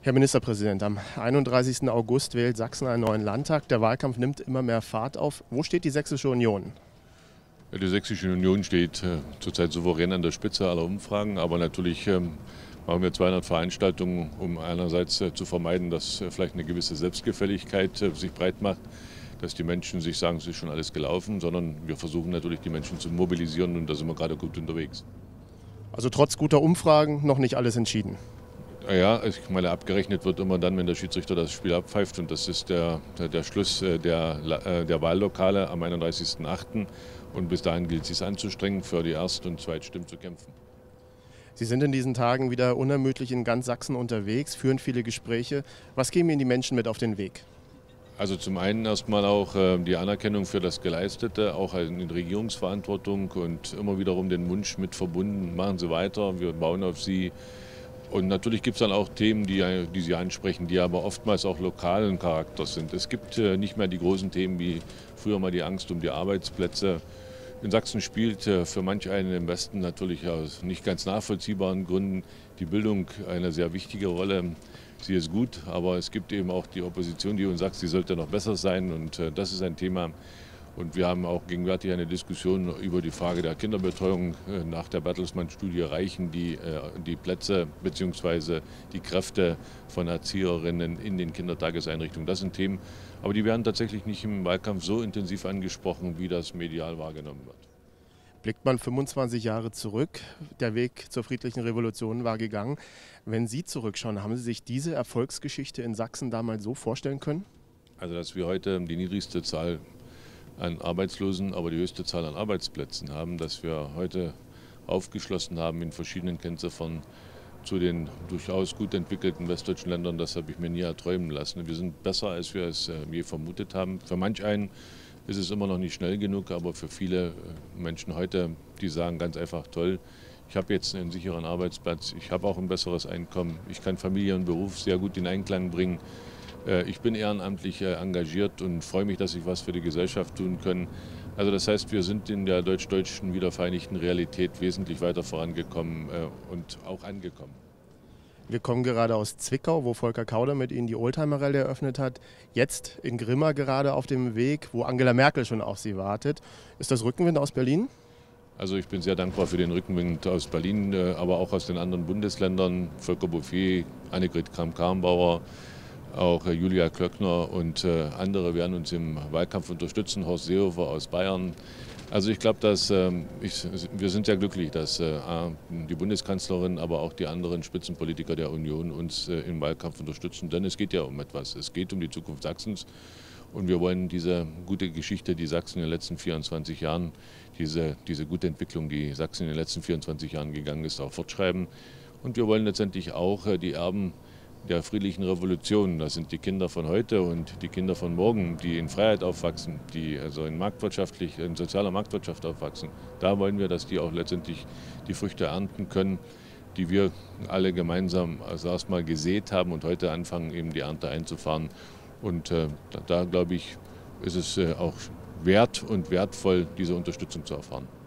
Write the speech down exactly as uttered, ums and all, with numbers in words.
Herr Ministerpräsident, am einunddreißigsten August wählt Sachsen einen neuen Landtag. Der Wahlkampf nimmt immer mehr Fahrt auf. Wo steht die Sächsische Union? Ja, die Sächsische Union steht äh, zurzeit souverän an der Spitze aller Umfragen, aber natürlich ähm, machen wir zweihundert Veranstaltungen, um einerseits äh, zu vermeiden, dass äh, vielleicht eine gewisse Selbstgefälligkeit äh, sich breit macht, dass die Menschen sich sagen, es ist schon alles gelaufen, sondern wir versuchen natürlich, die Menschen zu mobilisieren, und da sind wir gerade gut unterwegs. Also trotz guter Umfragen noch nicht alles entschieden. Ja, ich meine, abgerechnet wird immer dann, wenn der Schiedsrichter das Spiel abpfeift, und das ist der, der, der Schluss der, der Wahllokale am einunddreißigsten achten Und bis dahin gilt es sich anzustrengen, für die Erst- und Zweitstimmen zu kämpfen. Sie sind in diesen Tagen wieder unermüdlich in ganz Sachsen unterwegs, führen viele Gespräche. Was geben Ihnen die Menschen mit auf den Weg? Also zum einen erstmal auch äh, die Anerkennung für das Geleistete, auch in der Regierungsverantwortung, und immer wiederum den Wunsch mit verbunden, machen Sie weiter, wir bauen auf Sie. Und natürlich gibt es dann auch Themen, die, die Sie ansprechen, die aber oftmals auch lokalen Charakter sind. Es gibt äh, nicht mehr die großen Themen wie früher mal die Angst um die Arbeitsplätze. In Sachsen spielt äh, für manch einen im Westen natürlich aus nicht ganz nachvollziehbaren Gründen die Bildung eine sehr wichtige Rolle. Sie ist gut, aber es gibt eben auch die Opposition, die uns sagt, sie sollte noch besser sein, und äh, das ist ein Thema. Und wir haben auch gegenwärtig eine Diskussion über die Frage der Kinderbetreuung. Nach der Bertelsmann-Studie reichen die, die Plätze bzw. die Kräfte von Erzieherinnen in den Kindertageseinrichtungen. Das sind Themen, aber die werden tatsächlich nicht im Wahlkampf so intensiv angesprochen, wie das medial wahrgenommen wird. Blickt man fünfundzwanzig Jahre zurück, der Weg zur friedlichen Revolution war gegangen. Wenn Sie zurückschauen, haben Sie sich diese Erfolgsgeschichte in Sachsen damals so vorstellen können? Also, dass wir heute die niedrigste Zahl an Arbeitslosen, aber die höchste Zahl an Arbeitsplätzen haben, dass wir heute aufgeschlossen haben in verschiedenen Kennziffern zu den durchaus gut entwickelten westdeutschen Ländern, das habe ich mir nie erträumen lassen. Wir sind besser, als wir es je vermutet haben. Für manch einen ist es immer noch nicht schnell genug, aber für viele Menschen heute, die sagen ganz einfach, toll, ich habe jetzt einen sicheren Arbeitsplatz, ich habe auch ein besseres Einkommen, ich kann Familie und Beruf sehr gut in Einklang bringen. Ich bin ehrenamtlich engagiert und freue mich, dass ich was für die Gesellschaft tun kann. Also das heißt, wir sind in der deutsch-deutschen wiedervereinigten Realität wesentlich weiter vorangekommen und auch angekommen. Wir kommen gerade aus Zwickau, wo Volker Kauder mit Ihnen die Oldtimer-Rallye eröffnet hat. Jetzt in Grimma gerade auf dem Weg, wo Angela Merkel schon auf Sie wartet. Ist das Rückenwind aus Berlin? Also ich bin sehr dankbar für den Rückenwind aus Berlin, aber auch aus den anderen Bundesländern. Volker Bouffier, Annegret Kramp-Karrenbauer, auch Julia Klöckner und äh, andere werden uns im Wahlkampf unterstützen, Horst Seehofer aus Bayern. Also ich glaube, dass äh, ich, wir sind sehr glücklich, dass äh, die Bundeskanzlerin, aber auch die anderen Spitzenpolitiker der Union uns äh, im Wahlkampf unterstützen, denn es geht ja um etwas. Es geht um die Zukunft Sachsens, und wir wollen diese gute Geschichte, die Sachsen in den letzten vierundzwanzig Jahren, diese, diese gute Entwicklung, die Sachsen in den letzten vierundzwanzig Jahren gegangen ist, auch fortschreiben. Und wir wollen letztendlich auch äh, die Erben der friedlichen Revolution, das sind die Kinder von heute und die Kinder von morgen, die in Freiheit aufwachsen, die also in marktwirtschaftlich, in sozialer Marktwirtschaft aufwachsen. Da wollen wir, dass die auch letztendlich die Früchte ernten können, die wir alle gemeinsam also erstmal gesät haben und heute anfangen, eben die Ernte einzufahren. Und äh, da, da glaube ich, ist es äh, auch wert und wertvoll, diese Unterstützung zu erfahren.